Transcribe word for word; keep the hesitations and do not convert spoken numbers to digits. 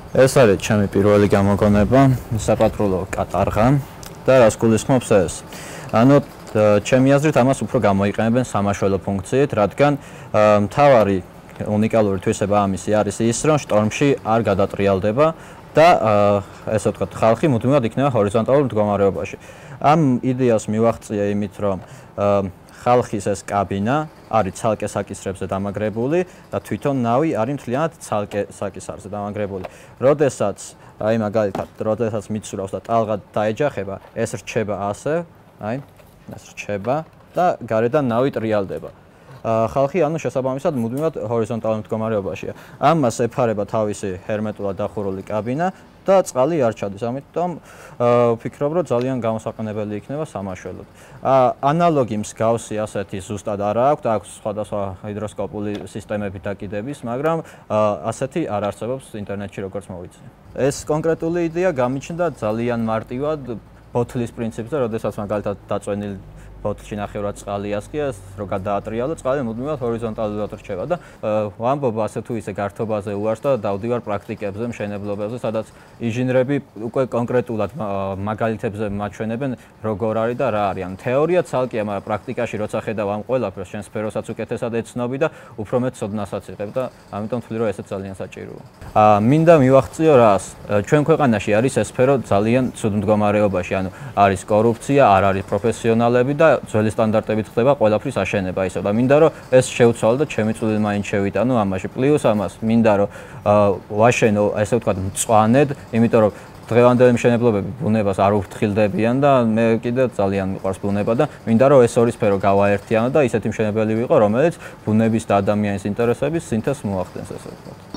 ეს არის ჩემი პირველი გამოგონება, საპატრულო კატარღა და რას გულისხმობს ეს? ანუ ჩემი აზრით ამას უფრო გამოიყენებენ სამაშველო ფუნქციით, რადგან მთავარი უნიკალური თვისება ამისი არის ის, რომ შტორმში არ გადატრიალდება და ესე ვთქვათ, ხალხი მუდმივად იქნება ჰორიზონტალურ მდგომარეობაში. ამ იდეას მივაღწია იმით, რომ ხალხის ეს კაბინა არის ცალკე საკისრებზე დამაგრებული და თვითონ ნავი არის მთლიანად ცალკე საკისრებზე დამაგრებული. როდესაც, აი მაგალითად, როდესაც მიცურავს და ტალღა დაეჯახება, ეს რჩება ასე, აი, ეს რჩება და გარედან ნავი ტრიალდება. ხალხი ანუ შესაბამისად მუდმივად ჰორიზონტალურ მდგომარეობაშია. ამას ეფარება თავისი ჰერმეტულად დახურული კაბინა და წყალი არ ჩადის. ამიტომ ვფიქრობ, რომ ძალიან გამოსაყენებელი იქნება სამაშველოდ. ანალოგი მსგავსი ასეთი ზუსტად არ აქვს, აქვს სხვადასხვა ჰიდროსკოპული სისტემები დაკიდების, მაგრამ ასეთი არ არსებობს ინტერნეტში, როგორც მოვიცი. ეს კონკრეტული იდეა გამიჩნდა ძალიან მარტივად ბოთლის პრინციპზე, როდესაც მაგალითად დაწვენილი ბოთლში ნახევრად წყალი ასკია, რომ გადაატრიალო, წყალი მუდმივად ჰორიზონტალურად რჩება და ვამბობ ასე თუ ისე გართობაზე უარს და დავდივარ პრაქტიკებზე, მშენებლობებზე, სადაც ინჟინრები უკვე კონკრეტულად მაგალითებზე მაჩვენებენ, როგორ არის და რა არის. თეორია ცალკეა, მაგრამ პრაქტიკაში როცა ხედავ ამ ყველაფერს, შენ სფეროსაც უკეთესად ეცნობი და უფრო მეტ ცოდნასაც იღებ და ამიტომ ვთვლი, რომ ესეც ძალიან საჭიროა. მინდა მივაღწიო რას? ჩვენ ქვეყანაში არის ეს სფერო ძალიან ცუდ მდგომარეობაში, ანუ არის კორუფცია, არ არის პროფესიონალები და ძველი სტანდარტებით ხდება ყველაფრის აშენება ისე და მინდა რომ ეს შევცვალო და ჩემი წვლილი მაინც შევიტანო ამაში. პლუს ამას მინდა რომ ვაშენო, ესე ვთქვათ, მწვანედ, იმიტომ რომ დღევანდელი მშენებლობები ბუნებას არ უფრთხილდებიან და მე კიდე ძალიან მიყვარს ბუნება და მინდა რომ ეს ორი სფერო გავაერთიანო და ისეთი მშენებელი ვიყო, რომელიც ბუნების და ადამიანის ინტერესების სინთეზს მოახდენს, ესე ვთქვათ.